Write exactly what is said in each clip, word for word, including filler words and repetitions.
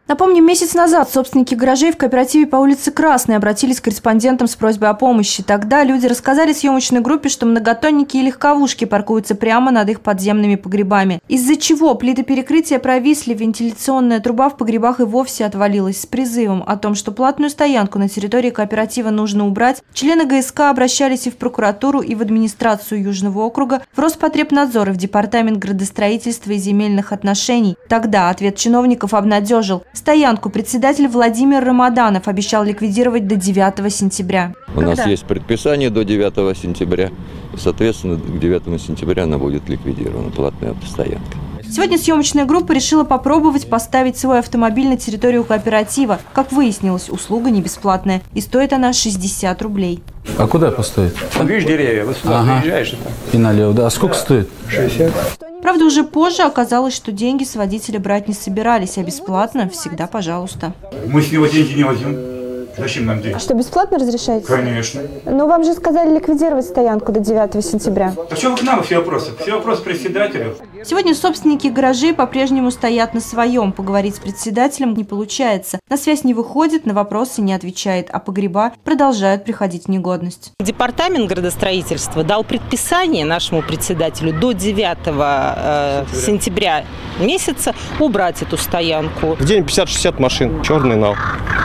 Напомним, месяц назад собственники гаражей в кооперативе по улице Красной обратились к корреспондентам с просьбой о помощи. Тогда люди рассказали съемочной группе, что многотонники и легковушки паркуются прямо над их подземными погребами, из-за чего плиты перекрытия провисли, вентиляционная труба в погребах и вовсе отвалилась. С призывом о том, что платную стоянку на территории кооператива нужно убрать, члены ГСК обращались и в прокуратуру, и в администрацию Южного округа, в Роспотребнадзор и в Департамент градостроительства и земельных отношений. Тогда ответ чиновников обнадежил. Стоянку председатель Владимир Рамаданов обещал ликвидировать до девятого сентября. У Когда? нас есть предписание до девятого сентября. И, соответственно, к девятому сентября она будет ликвидирована, платная автостоянка. Сегодня съемочная группа решила попробовать поставить свой автомобиль на территорию кооператива. Как выяснилось, услуга не бесплатная. И стоит она шестьдесят рублей. А куда поставить? Видишь деревья, вот сюда ага. Приезжаешь. Это. И налево, да. А сколько да. стоит? шестьдесят. Правда, уже позже оказалось, что деньги с водителя брать не собирались, а бесплатно всегда пожалуйста. Мы с него деньги не возьмем. Зачем нам деньги? А что, бесплатно разрешаете? Конечно. Но вам же сказали ликвидировать стоянку до девятого сентября. А что вы к нам все вопросы? Все вопросы председателю. Сегодня собственники гаражей по-прежнему стоят на своем. Поговорить с председателем не получается. На связь не выходит, на вопросы не отвечает, а погреба продолжают приходить в негодность. Департамент градостроительства дал предписание нашему председателю до девятого сентября месяца убрать эту стоянку. В день пятьдесят-шестьдесят машин, черный нал.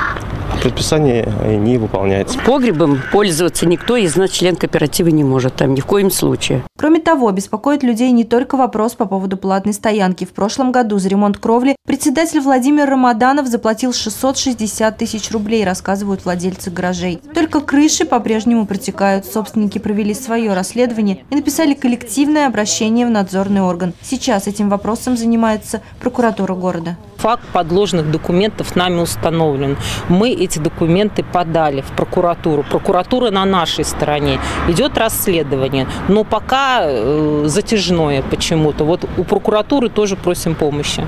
Предписание не выполняется. Погребом пользоваться никто из нас, член кооператива, не может там ни в коем случае. Кроме того, беспокоит людей не только вопрос по поводу платной стоянки. В прошлом году за ремонт кровли председатель Владимир Рамаданов заплатил шестьсот шестьдесят тысяч рублей, рассказывают владельцы гаражей. Только крыши по-прежнему протекают. Собственники провели свое расследование и написали коллективное обращение в надзорный орган. Сейчас этим вопросом занимается прокуратура города. Факт подложных документов нами установлен. Мы эти документы подали в прокуратуру. Прокуратура на нашей стороне. Идет расследование. Но пока э, затяжное почему-то. Вот у прокуратуры тоже просим помощи.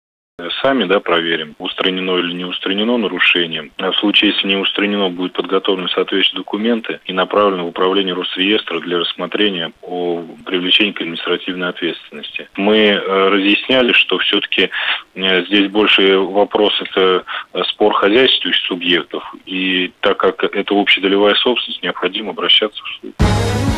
Сами, да, проверим, устранено или не устранено нарушение. А в случае, если не устранено, будут подготовлены соответствующие документы и направлены в управление Росреестра для рассмотрения о привлечении к административной ответственности. Мы разъясняли, что все-таки здесь больше вопрос – это спор хозяйствующих субъектов. И так как это общедолевая собственность, необходимо обращаться в суд.